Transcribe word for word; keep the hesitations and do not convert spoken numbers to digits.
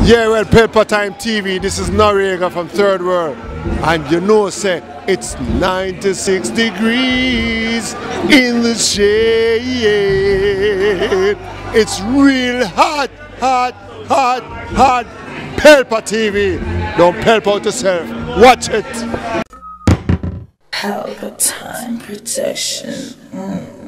Yeah, well, Pelpa Time T V, this is Noriega from Third World. And you know, say, it's ninety-six degrees in the shade. It's real hot, hot, hot, hot. Pelpa T V. Don't pelp out yourself. Watch it. Pelpa Time Protection. Mm.